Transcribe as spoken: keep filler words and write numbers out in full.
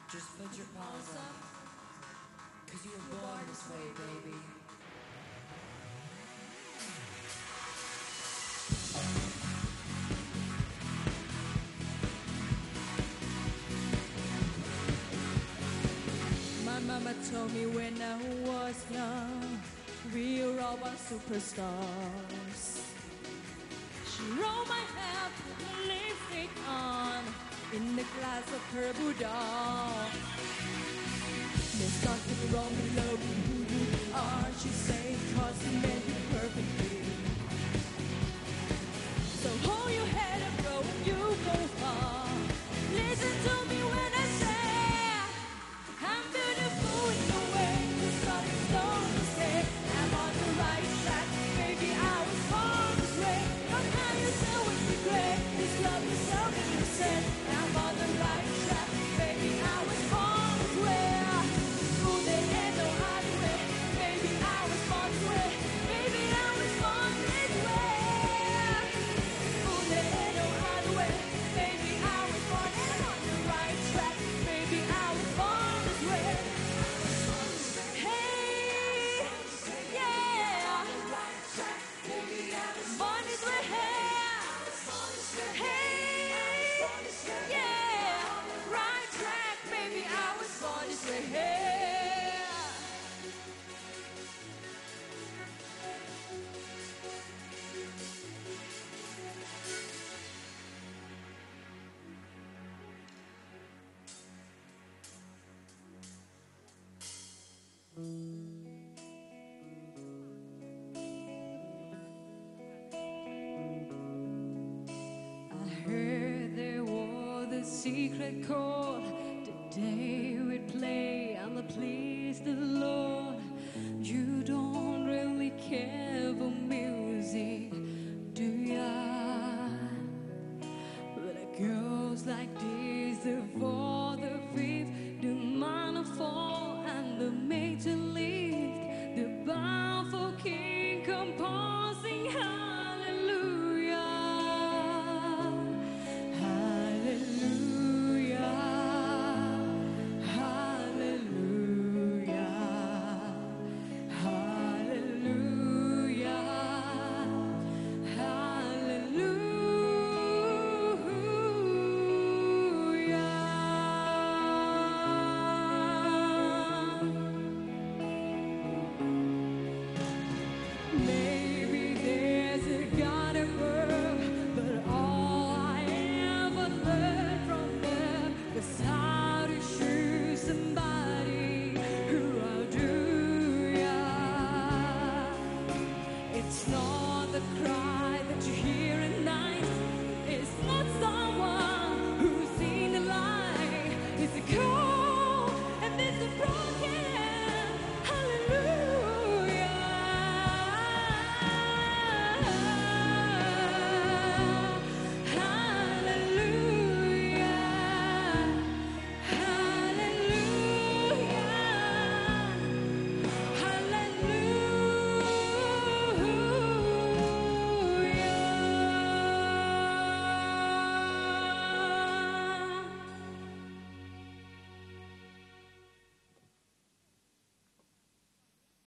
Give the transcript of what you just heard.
Just put your paws up, cause you were born this way, baby. My mama told me when I was young, we were all born superstars. She rolled my hair, put lipstick on, in the glass of her boudoir. There's nothing wrong with loving who you are, she said, cause you made you perfectly. So hold your head up, bro, you go far. Listen to me when I say I'm beautiful in the way the sun is going to say I'm on the right track, baby, I was born this way. How can you tell what's the great? This love yourself and you said I'm on the right track, baby, I was born this way. Ooh, there ain't no other way, baby, I was born this way. Baby, I was born this way. Ooh, there ain't no other way, baby, I was born and I'm on the right track, baby, I was born this way. Hey, yeah, born this way. Hey, yeah, right track, baby, I was born this way. Hey. I heard there was a secret chord. Today we'd play and the please the Lord.